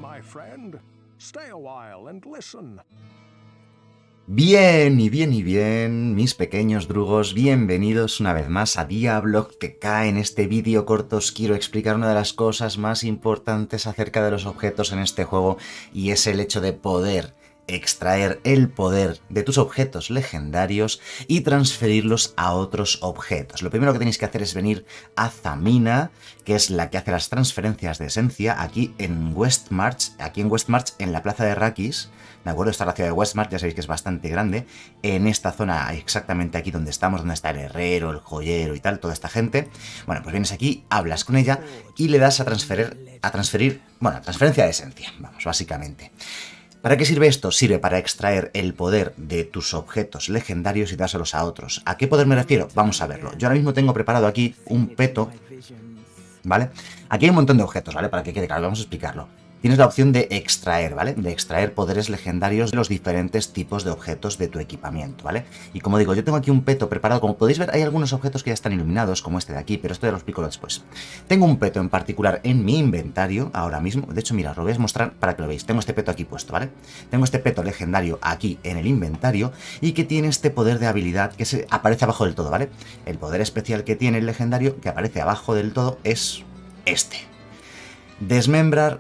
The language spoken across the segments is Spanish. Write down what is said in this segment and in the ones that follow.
Bien, mis pequeños drugos, bienvenidos una vez más a Diablo TK. En este vídeo corto os quiero explicar una de las cosas más importantes acerca de los objetos en este juego, y es el hecho de poder extraer el poder de tus objetos legendarios y transferirlos a otros objetos. Lo primero que tenéis que hacer es venir a Zamina, que es la que hace las transferencias de esencia, aquí en Westmarch, en la plaza de Arrakis. ¿De acuerdo? Esta es la ciudad de Westmarch, ya sabéis que es bastante grande. En esta zona, exactamente aquí donde estamos, donde está el herrero, el joyero y tal, toda esta gente. Bueno, pues vienes aquí, hablas con ella y le das a transferencia de esencia, vamos, básicamente. ¿Para qué sirve esto? Sirve para extraer el poder de tus objetos legendarios y dárselos a otros. ¿A qué poder me refiero? Vamos a verlo. Yo ahora mismo tengo preparado aquí un peto, ¿vale? Aquí hay un montón de objetos, ¿vale? Para que quede claro, vamos a explicarlo. Tienes la opción de extraer, ¿vale? De extraer poderes legendarios de los diferentes tipos de objetos de tu equipamiento, ¿vale? Y como digo, yo tengo aquí un peto preparado. Como podéis ver, hay algunos objetos que ya están iluminados, como este de aquí, pero esto ya lo explico después. Tengo un peto en particular en mi inventario ahora mismo. De hecho, mira, os lo voy a mostrar para que lo veáis. Tengo este peto aquí puesto, ¿vale? Tengo este peto legendario aquí en el inventario y que tiene este poder de habilidad que aparece abajo del todo, ¿vale? El poder especial que tiene el legendario, que aparece abajo del todo, es este. Desmembrar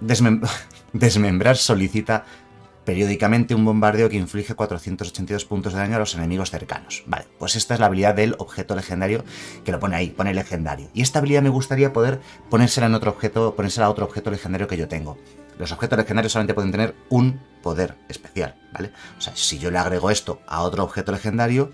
solicita periódicamente un bombardeo que inflige 482 puntos de daño a los enemigos cercanos. Vale, pues esta es la habilidad del objeto legendario, que lo pone ahí, pone legendario. Y esta habilidad me gustaría poder ponérsela a otro objeto legendario que yo tengo. Los objetos legendarios solamente pueden tener un poder especial, ¿vale? O sea, si yo le agrego esto a otro objeto legendario,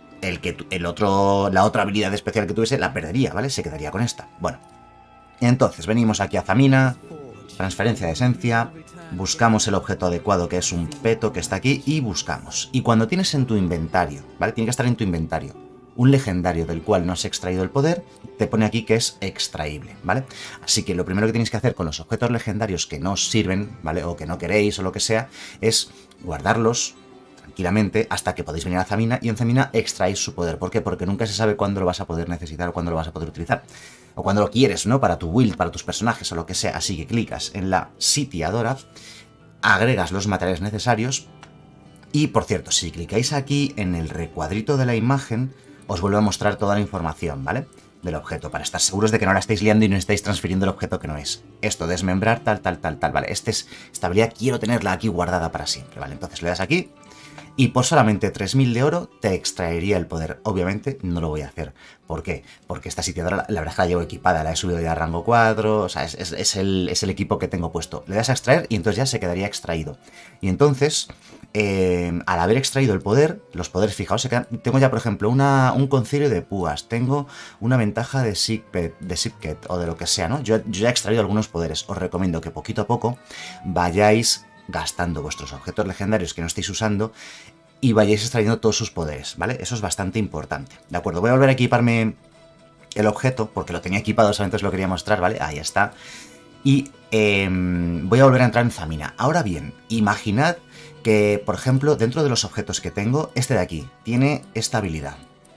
la otra habilidad especial que tuviese la perdería, ¿vale? Se quedaría con esta. Bueno. Entonces, venimos aquí a Zamina, transferencia de esencia, buscamos el objeto adecuado, que es un peto que está aquí, y buscamos. Y cuando tienes en tu inventario, ¿vale? Tiene que estar en tu inventario un legendario del cual no has extraído el poder, te pone aquí que es extraíble, ¿vale? Así que lo primero que tenéis que hacer con los objetos legendarios que no os sirven, ¿vale? O que no queréis o lo que sea, es guardarlos tranquilamente hasta que podéis venir a Zamina, y en Zamina extraéis su poder. ¿Por qué? Porque nunca se sabe cuándo lo vas a poder necesitar o cuándo lo vas a poder utilizar. O cuando lo quieres, ¿no? Para tu build, para tus personajes o lo que sea. Así que clicas en la sitiadora, agregas los materiales necesarios y, por cierto, si clicáis aquí en el recuadrito de la imagen, os vuelve a mostrar toda la información, ¿vale? Del objeto, para estar seguros de que no la estáis liando y no estáis transfiriendo el objeto que no es. Esto, desmembrar, tal, ¿vale? Esta habilidad quiero tenerla aquí guardada para siempre, ¿vale? Entonces le das aquí y por solamente 3000 de oro te extraería el poder. Obviamente no lo voy a hacer. ¿Por qué? Porque esta sitiadora, la verdad es que la llevo equipada, la he subido ya a rango 4, o sea, es el equipo que tengo puesto. Le das a extraer y entonces ya se quedaría extraído. Y entonces, al haber extraído el poder, los poderes, fijaos, tengo ya, por ejemplo, un concilio de púas, tengo una ventaja de Sipket o de lo que sea, ¿no? Yo ya he extraído algunos poderes. Os recomiendo que poquito a poco vayáis gastando vuestros objetos legendarios que no estéis usando y vayáis extrayendo todos sus poderes, ¿vale? Eso es bastante importante. ¿De acuerdo? Voy a volver a equiparme el objeto, porque lo tenía equipado, solamente os lo quería mostrar, ¿vale? Ahí está. Y voy a volver a entrar en Zamina. Ahora bien, imaginad que, por ejemplo, dentro de los objetos que tengo, este de aquí tiene esta habilidad.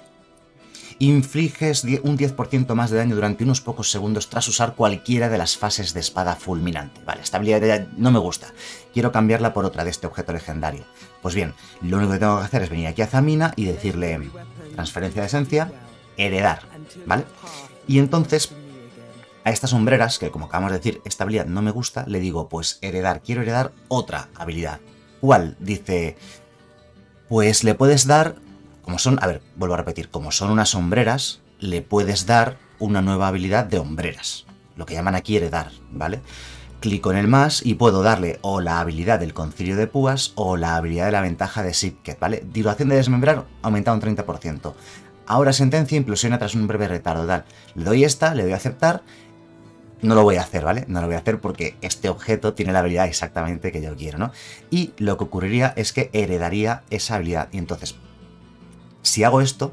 Infliges un 10% más de daño durante unos pocos segundos tras usar cualquiera de las fases de espada fulminante. Vale, esta habilidad no me gusta. Quiero cambiarla por otra de este objeto legendario. Pues bien, lo único que tengo que hacer es venir aquí a Zamina y decirle transferencia de esencia, heredar, ¿vale? Y entonces, a estas sombreras, que como acabamos de decir, esta habilidad no me gusta, le digo, pues heredar, quiero heredar otra habilidad. ¿Cuál? Dice, pues le puedes dar... Como son, a ver, vuelvo a repetir, como son unas sombreras, le puedes dar una nueva habilidad de hombreras, lo que llaman aquí heredar, ¿vale? Clico en el más y puedo darle o la habilidad del concilio de púas o la habilidad de la ventaja de Sipket, ¿vale? Duración de desmembrar aumentada un 30%. Ahora sentencia implosiona tras un breve retardo, tal. Le doy esta, le doy a aceptar. No lo voy a hacer, ¿vale? No lo voy a hacer porque este objeto tiene la habilidad exactamente que yo quiero, ¿no? Y lo que ocurriría es que heredaría esa habilidad. Y entonces, si hago esto...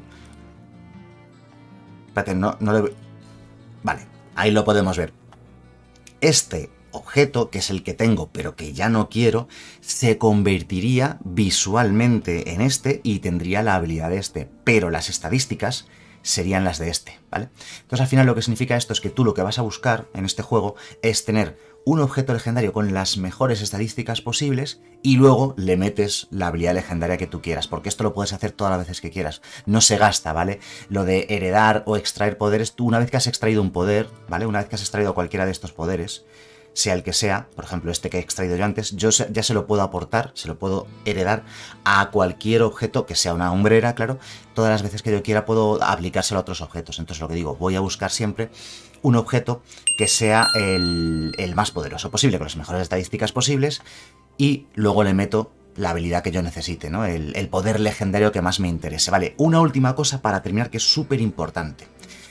Espérate, no le... Vale, ahí lo podemos ver. Este objeto, que es el que tengo, pero que ya no quiero, se convertiría visualmente en este y tendría la habilidad de este. Pero las estadísticas serían las de este, ¿vale? Entonces al final lo que significa esto es que tú lo que vas a buscar en este juego es tener un objeto legendario con las mejores estadísticas posibles y luego le metes la habilidad legendaria que tú quieras, porque esto lo puedes hacer todas las veces que quieras, no se gasta, ¿vale? Lo de heredar o extraer poderes, tú una vez que has extraído un poder, ¿vale? Una vez que has extraído cualquiera de estos poderes, sea el que sea, por ejemplo este que he extraído yo antes, yo ya se lo puedo aportar, se lo puedo heredar a cualquier objeto que sea una hombrera, claro, todas las veces que yo quiera puedo aplicárselo a otros objetos. Entonces lo que digo, voy a buscar siempre un objeto que sea el más poderoso posible, con las mejores estadísticas posibles, y luego le meto la habilidad que yo necesite, ¿no? El poder legendario que más me interese. Vale, una última cosa para terminar que es súper importante.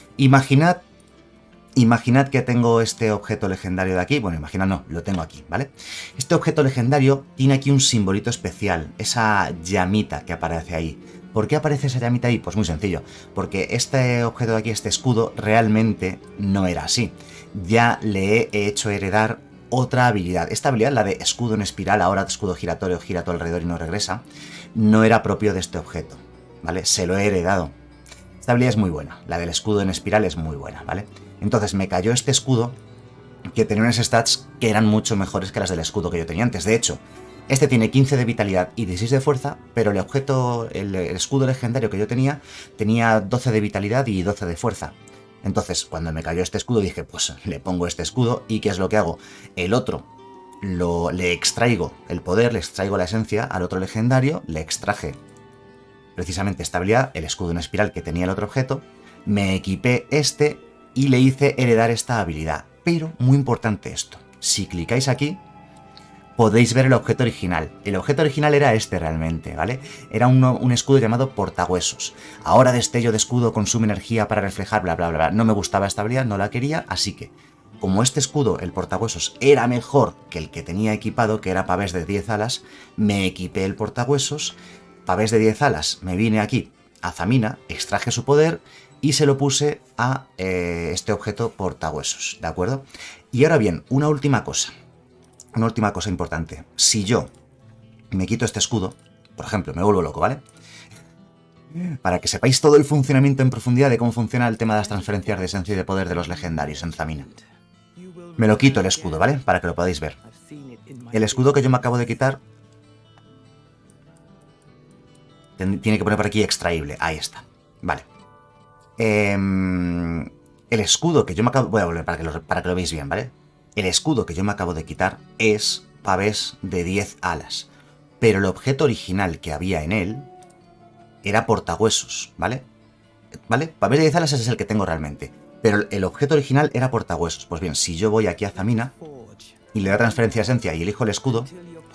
Imaginad que tengo este objeto legendario de aquí, bueno, imaginad no, lo tengo aquí, ¿vale? Este objeto legendario tiene aquí un simbolito especial, esa llamita que aparece ahí. ¿Por qué aparece esa llamita ahí? Pues muy sencillo, porque este objeto de aquí, este escudo, realmente no era así. Ya le he hecho heredar otra habilidad. Esta habilidad, la de escudo en espiral, ahora escudo giratorio, gira a tu alrededor y no regresa, no era propio de este objeto, ¿vale? Se lo he heredado. Esta habilidad es muy buena, la del escudo en espiral es muy buena, ¿vale? Entonces me cayó este escudo que tenía unas stats que eran mucho mejores que las del escudo que yo tenía antes. De hecho, este tiene 15 de vitalidad y 16 de fuerza, pero el objeto, el escudo legendario que yo tenía 12 de vitalidad y 12 de fuerza. Entonces, cuando me cayó este escudo dije, pues le pongo este escudo y ¿qué es lo que hago? El otro, le extraigo el poder, le extraigo la esencia al otro legendario, le extraje precisamente esta habilidad, el escudo en espiral que tenía el otro objeto, me equipé este y le hice heredar esta habilidad. Pero, muy importante esto, si clicáis aquí, podéis ver el objeto original. El objeto original era este realmente, ¿vale? Era un escudo llamado portahuesos. Ahora destello de escudo consume energía para reflejar, bla, bla, bla. No me gustaba esta habilidad, no la quería, así que, como este escudo, el portahuesos, era mejor que el que tenía equipado, que era pavés de 10 alas, me equipé el portahuesos, pavés de 10 alas, me vine aquí a Zamina, extraje su poder y se lo puse a este objeto portahuesos, ¿de acuerdo? Y ahora bien, una última cosa importante. Si yo me quito este escudo, por ejemplo, me vuelvo loco, ¿vale? Para que sepáis todo el funcionamiento en profundidad de cómo funciona el tema de las transferencias de esencia y de poder de los legendarios en Zamina. Me lo quito el escudo, ¿vale? Para que lo podáis ver. El escudo que yo me acabo de quitar tiene que poner por aquí extraíble. Ahí está. Vale. El escudo que yo me acabo... Voy a volver para que lo veáis bien, ¿vale? El escudo que yo me acabo de quitar es pavés de 10 alas. Pero el objeto original que había en él era portahuesos, ¿vale? ¿Vale? Pavés de 10 alas es el que tengo realmente. Pero el objeto original era portahuesos. Pues bien, si yo voy aquí a Zamina y le doy transferencia de esencia y elijo el escudo,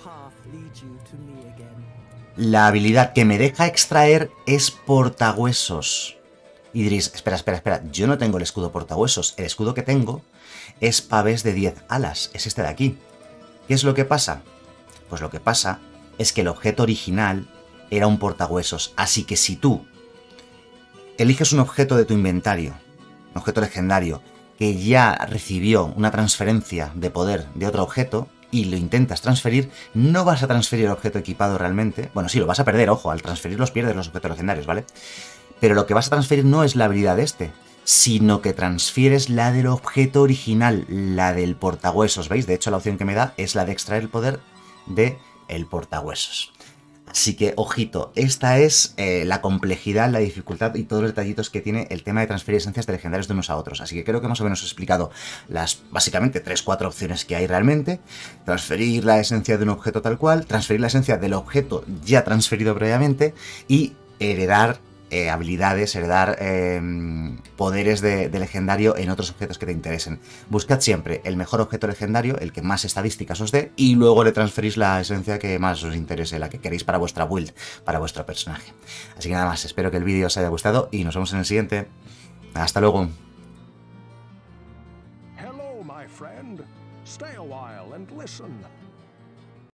la habilidad que me deja extraer es portahuesos. Y diréis, espera, yo no tengo el escudo portahuesos. El escudo que tengo es pavés de 10 alas, es este de aquí. ¿Qué es lo que pasa? Pues lo que pasa es que el objeto original era un portahuesos, así que si tú eliges un objeto de tu inventario, un objeto legendario, que ya recibió una transferencia de poder de otro objeto, y lo intentas transferir, no vas a transferir el objeto equipado realmente. Bueno, sí, lo vas a perder, ojo, al transferirlos pierdes los objetos legendarios, ¿vale? Pero lo que vas a transferir no es la habilidad de este, sino que transfieres la del objeto original, la del portahuesos, ¿veis? De hecho, la opción que me da es la de extraer el poder del portahuesos. Así que, ojito, esta es la complejidad, la dificultad y todos los detallitos que tiene el tema de transferir esencias de legendarios de unos a otros. Así que creo que más o menos he explicado las, básicamente, 3-4 opciones que hay realmente. Transferir la esencia de un objeto tal cual, transferir la esencia del objeto ya transferido previamente y heredar habilidades, heredar poderes de legendario en otros objetos que te interesen. Buscad siempre el mejor objeto legendario, el que más estadísticas os dé, y luego le transferís la esencia que más os interese, la que queréis para vuestra build, para vuestro personaje. Así que nada más, espero que el vídeo os haya gustado y nos vemos en el siguiente. Hasta luego. Hello, my friend. Stay a while and listen.